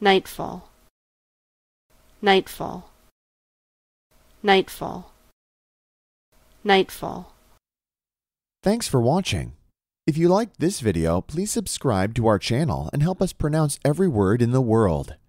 Nightfall, nightfall, nightfall, nightfall. Thanks for watching. If you liked this video, please subscribe to our channel and help us pronounce every word in the world.